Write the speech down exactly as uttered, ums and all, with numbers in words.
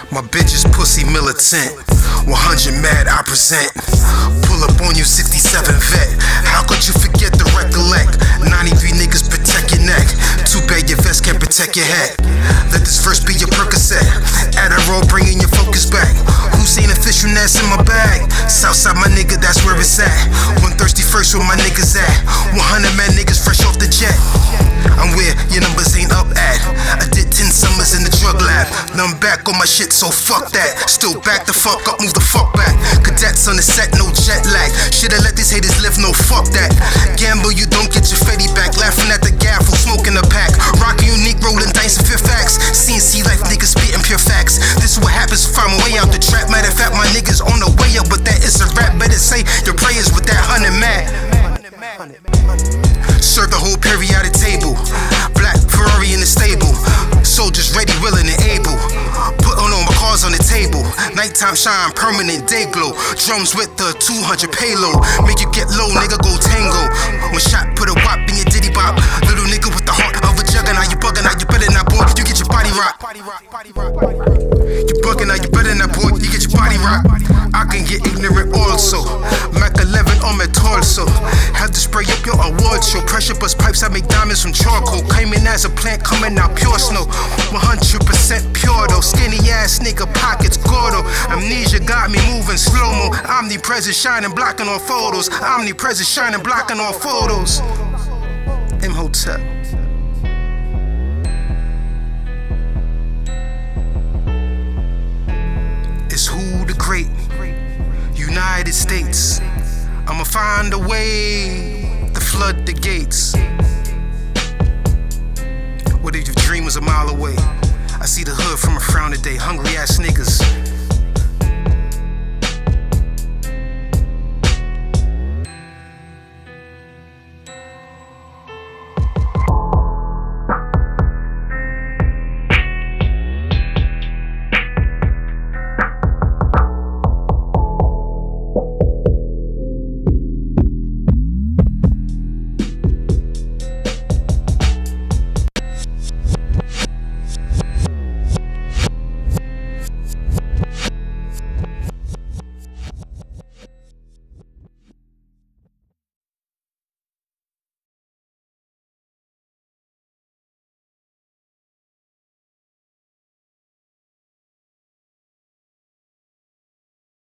My bitch is pussy militant. one hundred mad I present. Pull up on you sixty-seven vet. How could you forget to recollect? ninety-three niggas protect your neck. Too bad your vest can't protect your head. Let this verse be your Percocet. Adderall bringing your focus back. Hussein official Ness in my bag. Southside my nigga, that's where it's at. one thirty-first where my niggas at. one hundred mad niggas fresh off the jet. I'm where your numbers ain't up at. I did ten summers in the drug lab. Now I'm back on my shit, so fuck that. Still back the fuck up, move the fuck back. Cadets on the set, no jet lag. Shoulda let these haters live, no fuck that. Gamble, you don't get your fetty back. Laughing at the gaffle, smoking a pack. Rockin' unique, rolling dice and fifth facts. C N C life niggas spitting pure facts. This is what happens if I'm way out the trap. Matter of fact, my niggas on the way up, but that is a rap. Better say your prayers with that hundred mad. Serve the whole periodic table. Black Ferrari in the stable. Soldiers ready, willing, and able. Put on all my cars on the table. Nighttime shine, permanent day glow. Drums with the two hundred payload. Make you get low, nigga, go tango. One shot, put a wop in your diddy bop. Little nigga with the heart of a juggernaut. You bugging out, you better not, boy. You get your body rock. You bugging out, you better not, boy. You get your body rock. I can get ignorant also. Mac eleven on my torso. Have to spray up your award show. Pressure bust pipes, I make diamonds from charcoal. Came in as a plant, coming out pure snow. one hundred percent pure though. Skinny ass nigga, pockets gordo. Amnesia got me moving slow-mo. Omnipresent, shining, blocking all photos. Omnipresent, shining, blocking all photos. Imhotep. It's who the great United States. I'ma find a way to flood the gates. What if your dream was a mile away? I see the hood from a frown today. Hungry ass niggas